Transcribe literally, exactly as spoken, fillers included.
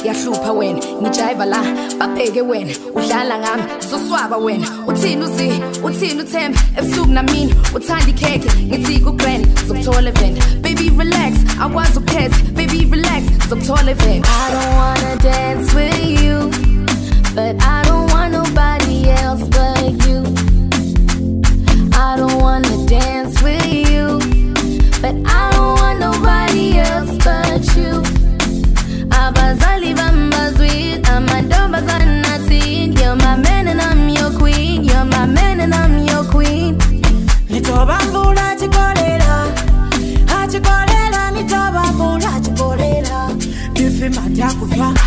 yahlupha wena ngijiva la babheke wena udlala ngami zoswaba wena uthini uzi uthini uthemba ebusuku namini uthanda ikhekhe ngithi ku grand zokuthola event baby relax akwazi ukukhetha baby relax zokuthola event I don't wanna dance with you but I don't want nobody else but you I don't wanna dance with you but I don't want nobody else but you Abazali bambazweet amadobazanatin you're my man and I'm your queen you're my man and I'm your queen Nitoba mvula chikolera Hachikolera nitoba mvula chikolera Bifi matya kufa